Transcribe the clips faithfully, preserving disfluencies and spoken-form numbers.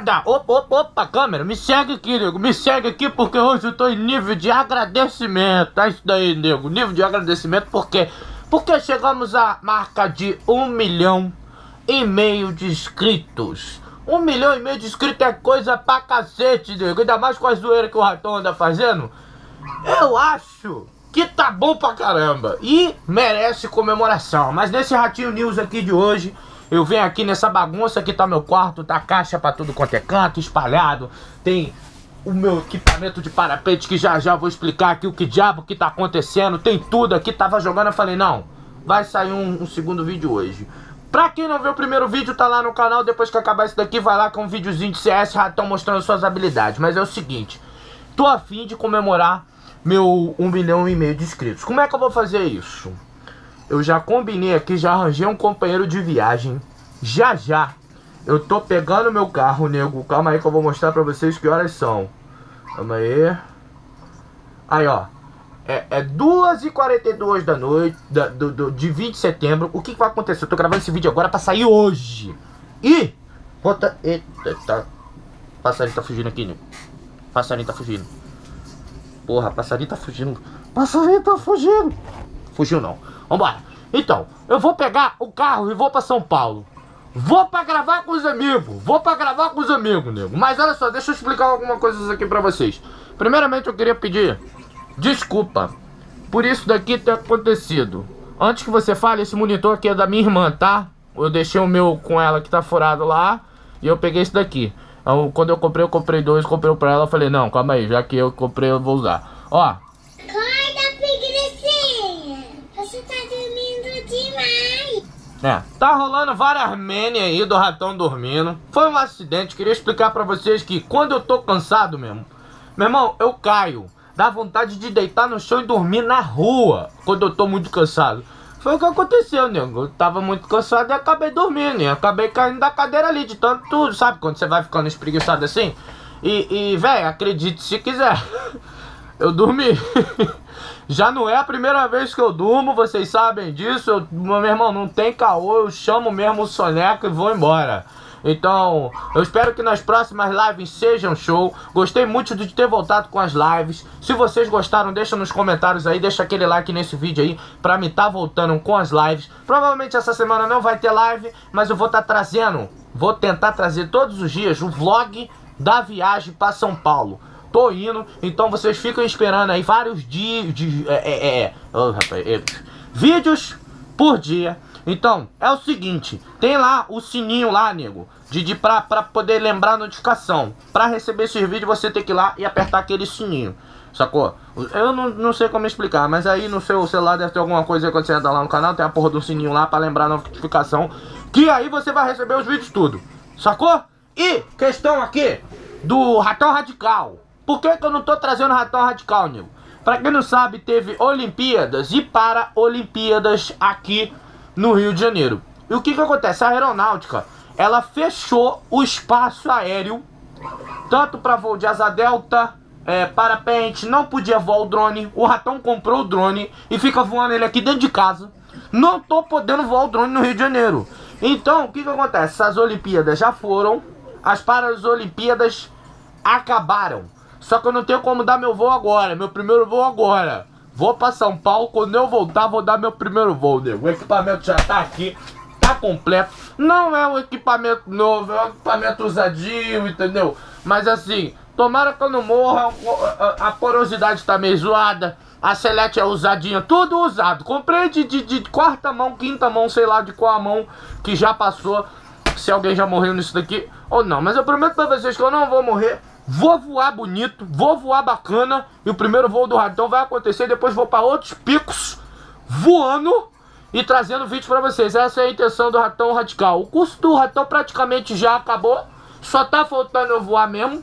rapaziada, opa, opa, opa, câmera, me segue aqui, nego, me segue aqui porque hoje eu tô em nível de agradecimento. É isso daí, nego, nível de agradecimento porque porque chegamos à marca de um milhão e meio de inscritos. Um milhão e meio de inscritos é coisa pra cacete, nego, ainda mais com a zoeira que o Ratão anda fazendo. Eu acho que tá bom pra caramba e merece comemoração. Mas nesse Ratinho News aqui de hoje, eu venho aqui nessa bagunça, aqui tá meu quarto, tá caixa pra tudo quanto é canto, espalhado. Tem o meu equipamento de parapente que já já vou explicar aqui o que diabo que tá acontecendo. Tem tudo aqui, tava jogando, eu falei, não, vai sair um, um segundo vídeo hoje. Pra quem não viu o primeiro vídeo, tá lá no canal, depois que acabar esse daqui, vai lá com um videozinho de C S, Ratão mostrando suas habilidades. Mas é o seguinte, tô a fim de comemorar meu um milhão e meio de inscritos. Como é que eu vou fazer isso? Eu já combinei aqui, já arranjei um companheiro de viagem. Já já eu tô pegando meu carro, nego. Calma aí que eu vou mostrar pra vocês que horas são. Calma aí. Aí, ó. É, é duas e quarenta e duas da noite, da, do, do, de vinte de setembro. O que, que vai acontecer? Eu tô gravando esse vídeo agora pra sair hoje. E... Bota... Eita, tá... Passarinho tá fugindo aqui, nego. Passarinho tá fugindo. Porra, passarinho tá fugindo. Passarinho tá fugindo. Fugiu não. Vambora. Então, eu vou pegar o carro e vou pra São Paulo. Vou pra gravar com os amigos. Vou pra gravar com os amigos, nego. Mas olha só, deixa eu explicar alguma coisa aqui pra vocês. Primeiramente, eu queria pedir desculpa por isso daqui ter acontecido. Antes que você fale, esse monitor aqui é da minha irmã, tá? Eu deixei o meu com ela que tá furado lá. E eu peguei esse daqui. Então, quando eu comprei, eu comprei dois, comprei um pra ela. Eu falei, não, calma aí, já que eu comprei, eu vou usar. Ó. Você tá dormindo demais. É, tá rolando várias mene aí do Ratão dormindo. Foi um acidente, queria explicar pra vocês que quando eu tô cansado mesmo, meu irmão, eu caio. Dá vontade de deitar no chão e dormir na rua quando eu tô muito cansado. Foi o que aconteceu, nego. Eu tava muito cansado e acabei dormindo. E acabei caindo da cadeira ali de tanto tudo, sabe? Quando você vai ficando espreguiçado assim. E, e velho, acredite se quiser. Eu dormi. Já não é a primeira vez que eu durmo, vocês sabem disso. Eu, meu irmão, não tem caô, eu chamo mesmo o soneca e vou embora. Então, eu espero que nas próximas lives sejam show. Gostei muito de ter voltado com as lives. Se vocês gostaram, deixa nos comentários aí, deixa aquele like nesse vídeo aí pra me tá voltando com as lives. Provavelmente essa semana não vai ter live, mas eu vou estar tá trazendo, vou tentar trazer todos os dias o vlog da viagem pra São Paulo. Tô indo, então vocês ficam esperando aí vários dias de é, é, é, oh, rapaz, é, vídeos por dia. Então, é o seguinte, tem lá o sininho lá, nego, de, de pra, pra poder lembrar a notificação. Pra receber esses vídeos você tem que ir lá e apertar aquele sininho, sacou? Eu não, não sei como explicar, mas aí no seu celular deve ter alguma coisa aí quando você entra lá no canal, tem a porra do sininho lá pra lembrar a notificação, que aí você vai receber os vídeos tudo, sacou? E questão aqui do Ratão Radical. Por que que eu não tô trazendo Ratão Radical, nego? Pra quem não sabe, teve Olimpíadas e Paralimpíadas aqui no Rio de Janeiro. E o que que acontece? A aeronáutica, ela fechou o espaço aéreo, tanto para voo de asa delta, é, parapente, não podia voar o drone. O Ratão comprou o drone e fica voando ele aqui dentro de casa. Não tô podendo voar o drone no Rio de Janeiro. Então, o que que acontece? Essas Olimpíadas já foram, as Paralimpíadas acabaram. Só que eu não tenho como dar meu voo agora, meu primeiro voo agora. Vou pra São Paulo, quando eu voltar vou dar meu primeiro voo, nego. O equipamento já tá aqui, tá completo. Não é um equipamento novo, é um equipamento usadinho, entendeu? Mas assim, tomara que eu não morra, a, a porosidade tá meio zoada. A selete é usadinha, tudo usado. Comprei de, de, de quarta mão, quinta mão, sei lá de qual mão que já passou. Se alguém já morreu nisso daqui ou não. Mas eu prometo pra vocês que eu não vou morrer. Vou voar bonito, vou voar bacana. E o primeiro voo do Ratão vai acontecer. Depois vou para outros picos voando e trazendo vídeos para vocês. Essa é a intenção do Ratão Radical. O curso do Ratão praticamente já acabou. Só tá faltando eu voar mesmo.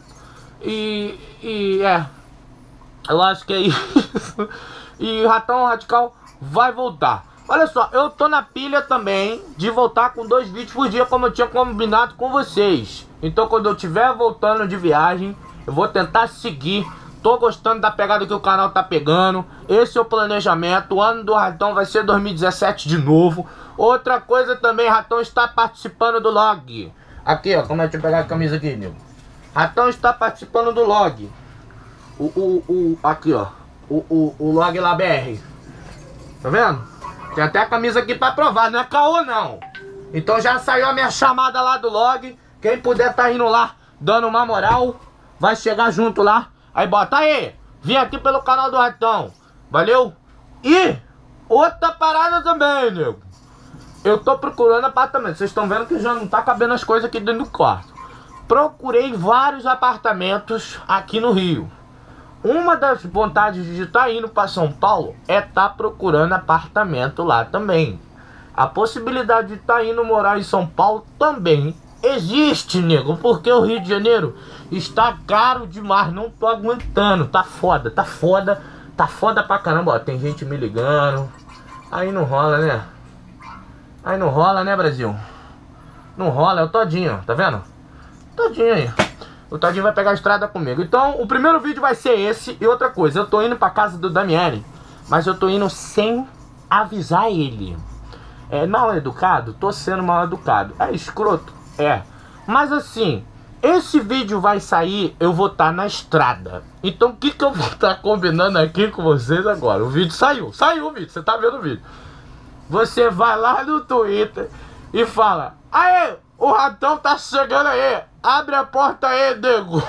E, e é, eu acho que é isso. E o Ratão Radical vai voltar. Olha só, eu tô na pilha também de voltar com dois vídeos por dia, como eu tinha combinado com vocês. Então quando eu estiver voltando de viagem, eu vou tentar seguir. Tô gostando da pegada que o canal tá pegando. Esse é o planejamento. O ano do Ratão vai ser dois mil e dezessete de novo. Outra coisa também, Ratão está participando do log. Aqui, ó, como é que eu pegar a camisa aqui, Nil? Ratão está participando do log. O, o, o, aqui ó. O, o, o log lá B R. Tá vendo? Tem até a camisa aqui pra provar, não é caô não. Então já saiu a minha chamada lá do log. Quem puder tá indo lá, dando uma moral, vai chegar junto lá. Aí bota aí, vim aqui pelo canal do Ratão. Valeu? E outra parada também, nego. Eu tô procurando apartamento. Vocês estão vendo que já não tá cabendo as coisas aqui dentro do quarto. Procurei vários apartamentos aqui no Rio. Uma das vontades de estar indo para São Paulo é estar procurando apartamento lá também. A possibilidade de estar indo morar em São Paulo também existe, nego. Porque o Rio de Janeiro está caro demais. Não tô aguentando. Tá foda, tá foda. Tá foda pra caramba. Ó, tem gente me ligando. Aí não rola, né? Aí não rola, né, Brasil? Não rola, é o Todinho, tá vendo? Todinho aí. O Todinho vai pegar a estrada comigo. Então, o primeiro vídeo vai ser esse. E outra coisa, eu tô indo pra casa do Damiani, mas eu tô indo sem avisar ele. É mal educado? Tô sendo mal educado. É escroto? É. Mas assim, esse vídeo vai sair, eu vou estar na estrada. Então, o que que eu vou estar combinando aqui com vocês agora? O vídeo saiu. Saiu o vídeo, você tá vendo o vídeo. Você vai lá no Twitter e fala: aê, o Ratão tá chegando aí, abre a porta aí, nego.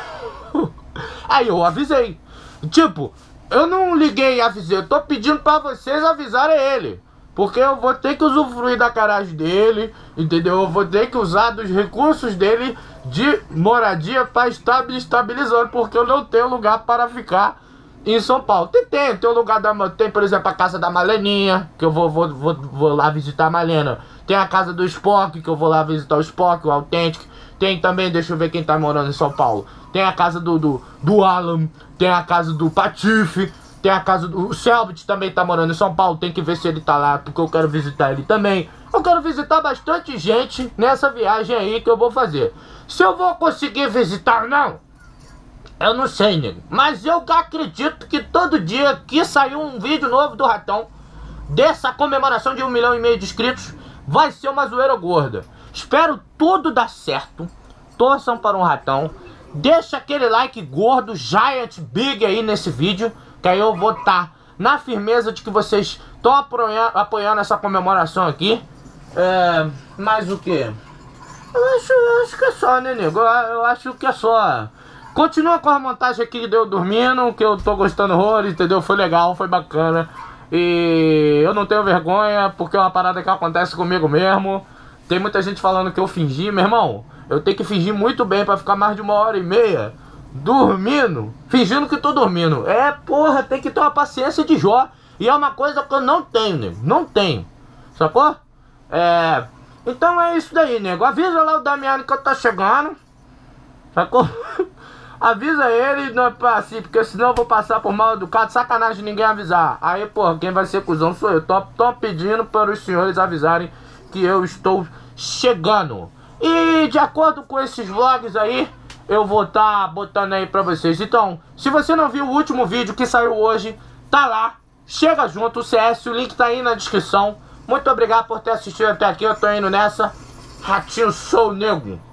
Aí eu avisei. Tipo, eu não liguei e avisei, eu tô pedindo pra vocês avisarem ele. Porque eu vou ter que usufruir da garagem dele, entendeu? Eu vou ter que usar dos recursos dele de moradia pra estar me estabilizando, porque eu não tenho lugar para ficar em São Paulo. Tem, tem, tem o lugar da... Tem, por exemplo, a casa da Maleninha, que eu vou, vou, vou, vou lá visitar a Malena. Tem a casa do Spock, que eu vou lá visitar o Spock, o Authentic. Tem também, deixa eu ver quem tá morando em São Paulo. Tem a casa do, do, do Alan. Tem a casa do Patife. Tem a casa do... O Selbit também tá morando em São Paulo. Tem que ver se ele tá lá, porque eu quero visitar ele também. Eu quero visitar bastante gente nessa viagem aí que eu vou fazer. Se eu vou conseguir visitar ou não, eu não sei, nego. Mas eu acredito que todo dia que sair um vídeo novo do Ratão, dessa comemoração de um milhão e meio de inscritos, vai ser uma zoeira gorda. Espero tudo dar certo. Torçam para um Ratão. Deixa aquele like gordo, giant, big aí nesse vídeo, que aí eu vou estar na firmeza de que vocês estão apoiando, apoiando essa comemoração aqui. É... Mais o que? Eu acho, eu acho que é só, né, nego? Eu, eu acho que é só. Continua com a montagem aqui de eu dormindo, que eu tô gostando horrores, entendeu? Foi legal, foi bacana. E eu não tenho vergonha, porque é uma parada que acontece comigo mesmo. Tem muita gente falando que eu fingi, meu irmão. Eu tenho que fingir muito bem pra ficar mais de uma hora e meia dormindo, fingindo que tô dormindo. É, porra, tem que ter uma paciência de Jó. E é uma coisa que eu não tenho, nego. Não tenho. Sacou? É... Então é isso daí, nego. Avisa lá o Damiani que eu tô chegando. Sacou? Avisa ele, não é pra assim, porque senão eu vou passar por mal educado. Sacanagem ninguém avisar. Aí, porra, quem vai ser cuzão sou eu. Tô, tô pedindo para os senhores avisarem que eu estou chegando. E de acordo com esses vlogs aí, eu vou estar tá botando aí pra vocês. Então, se você não viu o último vídeo que saiu hoje, tá lá. Chega junto, o C S, o link tá aí na descrição. Muito obrigado por ter assistido até aqui. Eu tô indo nessa. Ratinho, sou nego.